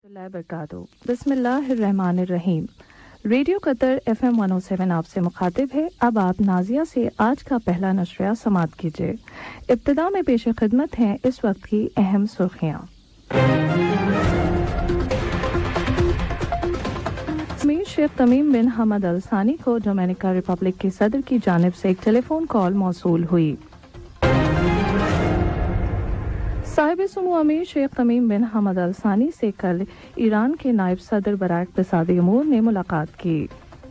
اللہ وبرکاتہ بسم اللہ الرحمن الرحیم ریڈیو قطر FM 107 آپ سے مخاطب ہے. اب آپ نازیہ سے آج کا پہلا نشریہ سماعت کیجیے. ابتدا میں پیش خدمت ہیں اس وقت کی اہم سرخیاں. امیر شیخ تمیم بن حمد ال ثانی کو ڈومینیکا ریپبلک کے صدر کی جانب سے ایک ٹیلی فون کال موصول ہوئی. صاحب سمو امیر شیخ تمیم بن حمد ال ثانی سے کل ایران کے نائب صدر برائے اقتصادی امور نے ملاقات کی.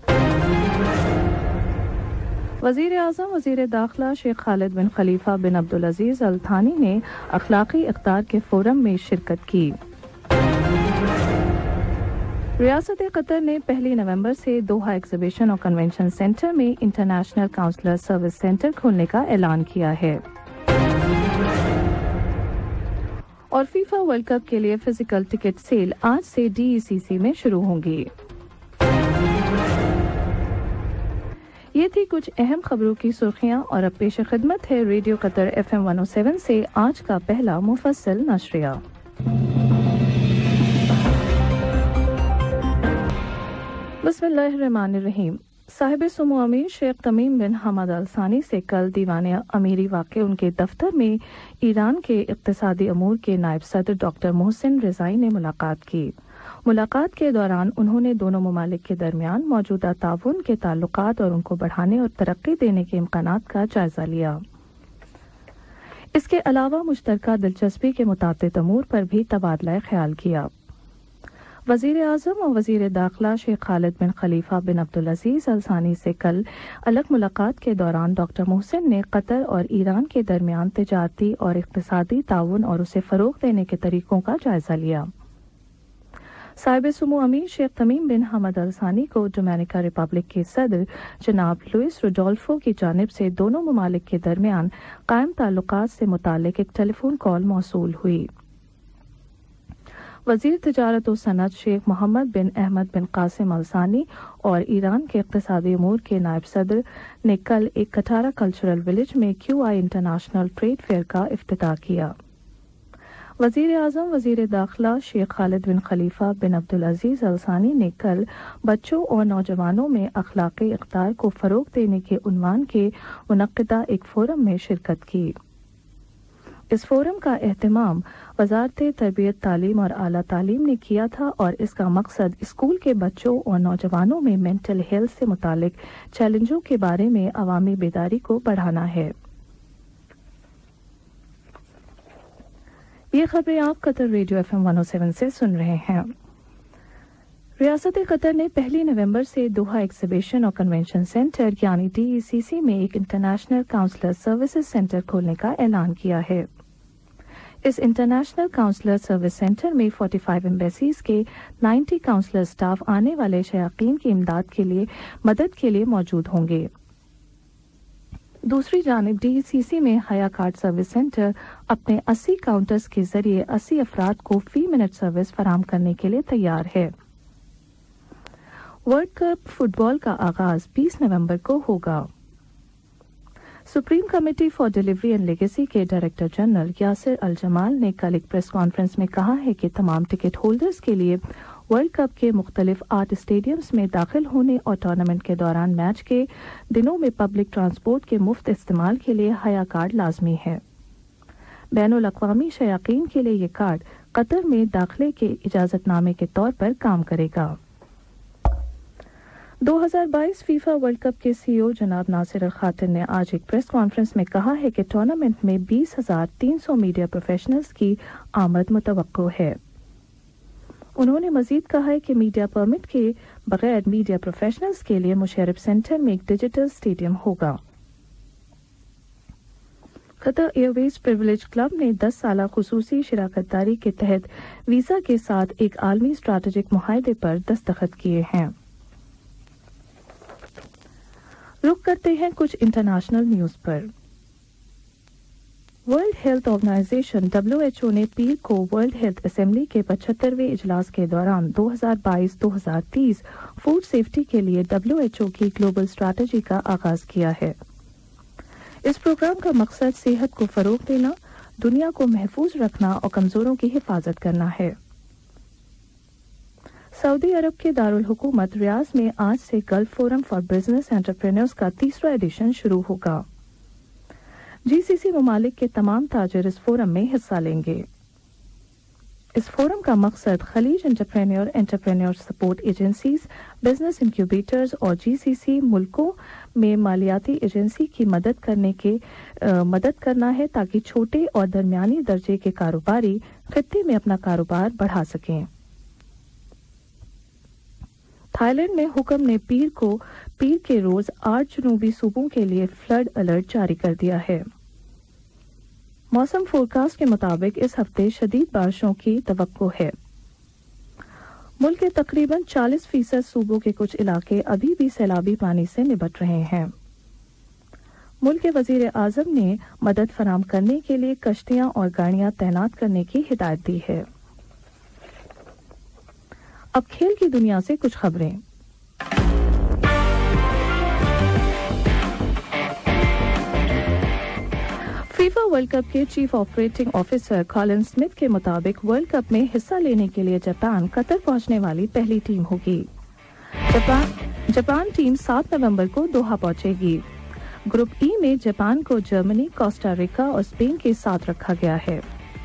وزیر اعظم وزیر داخلہ شیخ خالد بن خلیفہ بن عبدالعزیز ال تھانی نے اخلاقی اقدار کے فورم میں شرکت کی. ریاست قطر نے 1 نومبر سے دوحہ ایگزیبیشن اور کنونشن سینٹر میں انٹرنیشنل کاؤنسلر سروس سینٹر کھولنے کا اعلان کیا ہے. اور فیفا ورلڈ کپ کے لیے فزیکل ٹکٹ سیل آج سے DECC میں شروع ہوں گی. یہ تھی کچھ اہم خبروں کی سرخیاں اور اب پیش خدمت ہے ریڈیو قطر FM 107 سے آج کا پہلا مفصل نشریہ. بسم اللہ الرحمن الرحیم. صاحب سمو امیر شیخ تمیم بن حمد ال ثانی سے کل دیوان امیری واقع ان کے دفتر میں ایران کے اقتصادی امور کے نائب صدر ڈاکٹر محسن رضائی نے ملاقات کی. ملاقات کے دوران انہوں نے دونوں ممالک کے درمیان موجودہ تعاون کے تعلقات اور ان کو بڑھانے اور ترقی دینے کے امکانات کا جائزہ لیا. اس کے علاوہ مشترکہ دلچسپی کے متعدد امور پر بھی تبادلہ خیال کیا. وزیر اعظم اور وزیر داخلہ شیخ خالد بن خلیفہ بن عبدالعزیز ال ثانی سے کل الگ ملاقات کے دوران ڈاکٹر محسن نے قطر اور ایران کے درمیان تجارتی اور اقتصادی تعاون اور اسے فروغ دینے کے طریقوں کا جائزہ لیا. صاحب سمو امیر شیخ تمیم بن حمد ال ثانی کو ڈومینیکا ریپبلک کے صدر جناب لوئس روڈولفو کی جانب سے دونوں ممالک کے درمیان قائم تعلقات سے متعلق ایک ٹیلی فون کال موصول ہوئی. وزیر تجارت و صنعت شیخ محمد بن احمد بن قاسم ال ثانی اور ایران کے اقتصادی امور کے نائب صدر نے کل ایک کٹارا کلچرل ولیج میں QI انٹرنیشنل ٹریڈ فیئر کا افتتاح کیا. وزیر اعظم وزیر داخلہ شیخ خالد بن خلیفہ بن عبدالعزیز ال ثانی نے کل بچوں اور نوجوانوں میں اخلاقی اقدار کو فروغ دینے کے عنوان کے منعقدہ ایک فورم میں شرکت کی. اس فورم کا اہتمام وزارت تربیت تعلیم اور اعلیٰ تعلیم نے کیا تھا اور اس کا مقصد اسکول کے بچوں اور نوجوانوں میں مینٹل ہیلتھ سے متعلق چیلنجوں کے بارے میں عوامی بیداری کو بڑھانا ہے. یہ خبریں آپ قطر ریڈیو FM 107 سے سن رہے ہیں. ریاست قطر نے 1 نومبر سے دوحہ ایگزیبیشن اور کنونشن سینٹر یعنی DECC میں ایک انٹرنیشنل کاؤنسلر سروسز سینٹر کھولنے کا اعلان کیا ہے. اس انٹرنیشنل کاؤنسلر سروس سینٹر میں 45 ایمبیسیز کے 90 کاؤنسلر سٹاف آنے والے شائقین کی امداد کے لیے مدد کے لیے موجود ہوں گے. دوسری جانب DECC میں حیا کارڈ سروس سینٹر اپنے 80 کاؤنٹرز کے ذریعے 80 افراد کو فی منٹ سروس فراہم کرنے کے لیے تیار ہے. ورلڈ کپ فٹ بال کا آغاز 20 نومبر کو ہوگا. Supreme committee for delivery and legacy کے ڈائریکٹر جنرل یاسر الجمال نے کل ایک پریس کانفرنس میں کہا ہے کہ تمام ٹکٹ ہولڈرز کے لیے ورلڈ کپ کے مختلف آرٹ اسٹیڈیمز میں داخل ہونے اور ٹورنامنٹ کے دوران میچ کے دنوں میں پبلک ٹرانسپورٹ کے مفت استعمال کے لیے حیا کارڈ لازمی ہے. بین الاقوامی شائقین کے لیے یہ کارڈ قطر میں داخلے کے اجازت نامے کے طور پر کام کرے گا. 2022 فیفا ورلڈ کپ کے CEO جناب ناصر الخاطر نے آج ایک پریس کانفرنس میں کہا ہے کہ ٹورنامنٹ میں 20,300 میڈیا پروفیشنلز کی آمد متوقع ہے. انہوں نے مزید کہا ہے کہ میڈیا پرمٹ کے بغیر میڈیا پروفیشنلز کے لیے مشرف سینٹر میں ایک ڈیجیٹل اسٹیڈیم ہوگا. Qatar Airways Privilege Club نے 10 سالہ خصوصی شراکت داری کے تحت ویزا کے ساتھ ایک عالمی اسٹریٹجک معاہدے پر دستخط کیے ہیں. رخ کرتے ہیں کچھ انٹرنیشنل نیوز پر. ورلڈ ہیلتھ آرگنائزیشن WHO نے پیر کو ورلڈ ہیلتھ اسمبلی کے 75ویں اجلاس کے دوران 2022-2030 فوڈ سیفٹی کے لیے WHO کی گلوبل اسٹریٹجی کا آغاز کیا ہے. اس پروگرام کا مقصد صحت کو فروغ دینا، دنیا کو محفوظ رکھنا اور کمزوروں کی حفاظت کرنا ہے. सऊदी अरब के दारुल हुकूमत रियाज में आज से Gulf forum for business entrepreneurs का तीसरा एडिशन शुरू होगा। जीसीसी ममालिक के तमाम ताजिर इस फोरम में हिस्सा लेंगे। इस फोरम का मकसद खलीज entrepreneur support agencies, business incubators और जीसीसी मुल्कों में मालियाती एजेंसी की मदद करना है ताकि छोटे और दरमियानी दर्जे के कारोबारी खित्ते में अपना कारोबार बढ़ा सकें। थाईलैंड में हुक्म ने पीर के रोज 8 जनूबी सूबों के लिए फ्लड अलर्ट जारी कर दिया है। मौसम फोरकास्ट के मुताबिक इस हफ्ते शदीद बारिशों की तवक्को है। मुल्क के तकरीबन 40% सूबों के कुछ इलाके अभी भी सैलाबी पानी से निपट रहे हैं। मुल्क के वजीर आजम ने मदद फराम करने के लिए कश्तियां और गाड़ियां तैनात करने की हिदायत दी है। अब खेल की दुनिया से कुछ खबरें। फीफा वर्ल्ड कप के chief operating officer Colin Smith के मुताबिक वर्ल्ड कप में हिस्सा लेने के लिए जापान कतर पहुंचने वाली पहली टीम होगी। जापान टीम 7 नवंबर को दोहा पहुंचेगी। ग्रुप ई में जापान को जर्मनी, कोस्टा रिका और स्पेन के साथ रखा गया है।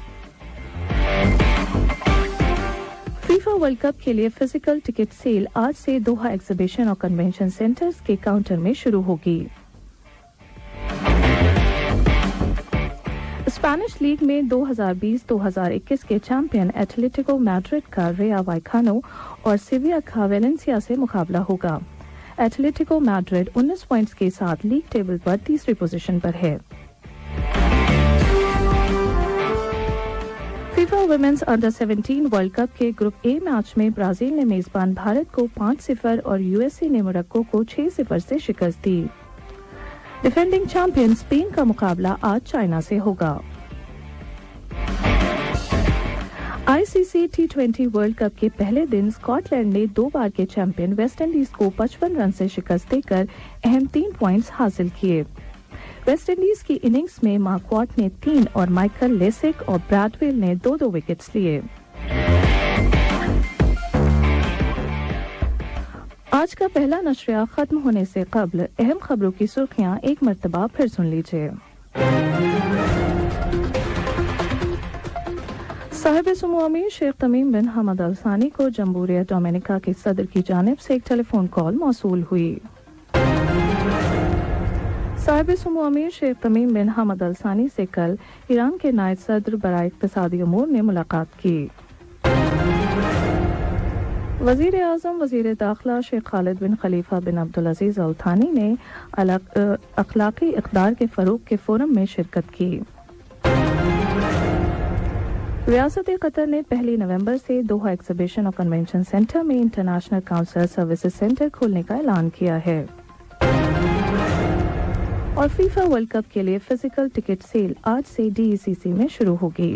फीफा वर्ल्ड कप के लिए फिजिकल टिकट सेल आज से दोहा एग्जीबिशन और कन्वेंशन सेंटर्स के काउंटर में शुरू होगी। स्पेनिश लीग में 2020-2021 के चैंपियन एटलेटिको मैड्रिड का रेया वाइकानो और सिविया का वेलेंसिया से मुकाबला होगा। एटलेटिको मैड्रिड 19 पॉइंट्स के साथ लीग टेबल पर तीसरी पोजीशन पर है। FIFA women's under 17 World Cup के ग्रुप ए मैच में ब्राजील ने मेजबान भारत को 5-0 और यूएसए ने मोरक्को को 6-0 से शिकस्त दी। डिफेंडिंग चैंपियन स्पेन का मुकाबला आज चाइना से होगा। आईसीसी टी20 वर्ल्ड कप के पहले दिन स्कॉटलैंड ने 2 बार के चैंपियन वेस्ट इंडीज को 55 रन से शिकस्त देकर अहम 3 पॉइंट्स हासिल किए। वेस्ट इंडीज की इनिंग्स में मार्क्वार्ट ने 3 और माइकल लेसिक और ब्रैडवेल ने 2-2 विकेट्स लिए। आज का पहला नशरिया खत्म होने से कबल अहम खबरों की सुर्खियां एक मर्तबा फिर सुन लीजिए। साहिब सुमो अमीर शेख तमीम बिन हमद अल सानी को जम्हूरिया डोमिनिका के सदर की जानिब से एक टेलीफोन कॉल मौसूल हुई। साहिब सुमो अमीर शेख तमीम बिन हमद अल सानी से कल ईरान के नायब सदर बराए इक्तिसादी उमूर ने मुलाकात की। वजीर आजम वजीर दाखिला शेख खालिद बिन खलीफा बिन अब्दुल अजीज अल थानी ने अखलाकी इक़दार के फरोग के फोरम में शिरकत की। रियासत कतर ने 1 नवंबर से दोहा एग्जीबिशन और कन्वेंशन सेंटर में इंटरनेशनल काउंसलर सर्विसेज सेंटर खोलने का ऐलान किया है। और फीफा वर्ल्ड कप के लिए फिजिकल टिकट सेल आज से डीईसीसी में शुरू होगी।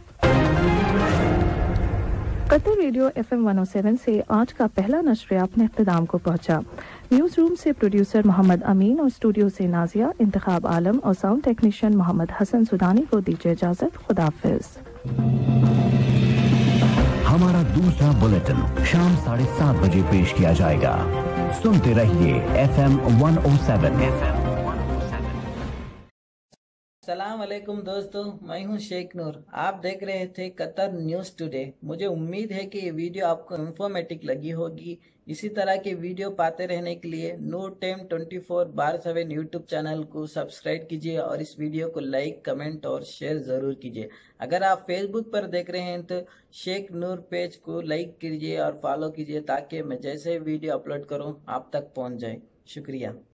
कतर रेडियो FM 107 से आज का पहला नशरिया अपने इख्तिताम को पहुंचा। न्यूज रूम से प्रोड्यूसर मोहम्मद अमीन और स्टूडियो से नाजिया, इंतखाब आलम और साउंड टेक्नीशियन मोहम्मद हसन सुदानी को दीजिए इजाजत। खुदाफिज। हमारा दूसरा बुलेटिन शाम 7:30 बजे पेश किया जाएगा। सुनते रहिए FM 107। अस्सलाम वालेकुम दोस्तों, मैं हूं शेख नूर। आप देख रहे थे कतर न्यूज़ टुडे। मुझे उम्मीद है कि ये वीडियो आपको इंफॉर्मेटिव लगी होगी। इसी तरह के वीडियो पाते रहने के लिए नूर टाइम 24/7 यूट्यूब चैनल को सब्सक्राइब कीजिए और इस वीडियो को लाइक, कमेंट और शेयर ज़रूर कीजिए। अगर आप फेसबुक पर देख रहे हैं तो शेख नूर पेज को लाइक कीजिए और फॉलो कीजिए ताकि मैं जैसे वीडियो अपलोड करूँ आप तक पहुँच जाए। शुक्रिया।